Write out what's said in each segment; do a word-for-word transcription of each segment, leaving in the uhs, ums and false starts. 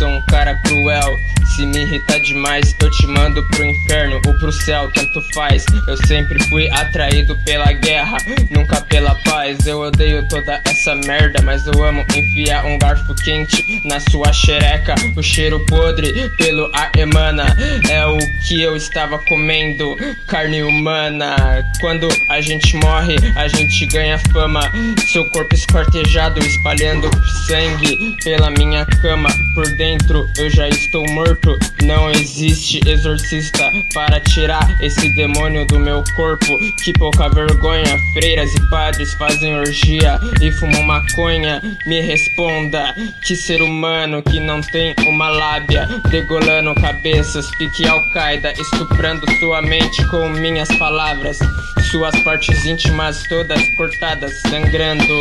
sou um cara cruel. Se me irritar demais, eu te mando pro inferno ou pro céu, tanto faz. Eu sempre fui atraído pela guerra, nunca pela paz. Eu odeio toda essa merda, mas eu amo enfiar um garfo quente na sua xereca. O cheiro podre pelo ar emana, é o que eu estava comendo, carne humana. Quando a gente morre, a gente ganha fama. Seu corpo esquartejado, espalhando sangue pela minha cama. Por dentro eu já estou morto. Não existe exorcista para tirar esse demônio do meu corpo. Que pouca vergonha, freiras e padres fazem orgia e fumam maconha. Me responda, que ser humano que não tem uma lábia, degolando cabeças, pique Al-Qaeda, estuprando sua mente com minhas palavras. Suas partes íntimas todas cortadas, sangrando.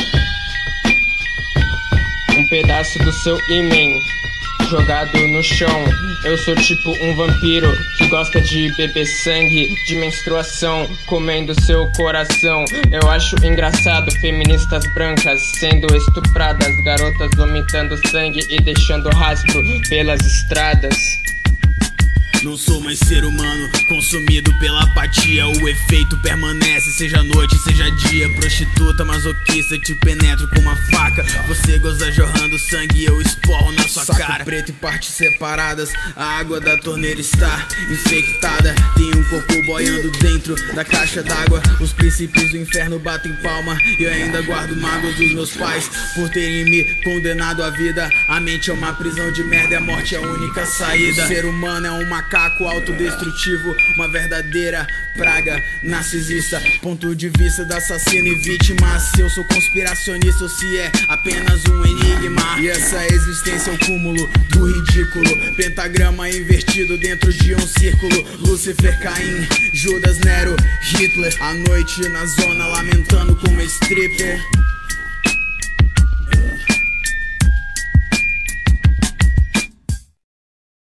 Um pedaço do seu ímen jogado no chão. Eu sou tipo um vampiro que gosta de beber sangue de menstruação, comendo seu coração. Eu acho engraçado feministas brancas sendo estupradas, garotas vomitando sangue e deixando rastro pelas estradas. Não sou mais ser humano, consumido pela apatia. O efeito permanece, seja noite, seja dia. Prostituta, masoquista, te penetro com uma faca. Você goza jorrando sangue e eu esporro na sua Saco cara. Preto e partes separadas, a água da torneira está infectada. Tem um corpo boiando dentro da caixa d'água. Os princípios do inferno batem palma e eu ainda guardo mágoas dos meus pais por terem me condenado à vida. A mente é uma prisão de merda e a morte é a única saída. O ser humano é um macaco autodestrutivo, uma verdadeira praga narcisista. Ponto de vista da assassino e vítima. Se eu sou conspiracionista ou se é apenas um enigma. E essa existência é o cúmulo do ridículo, pentagrama invertido dentro de um círculo. Lúcifer, Caim, Judas, Nero, Hitler. À noite na zona lamentando como stripper.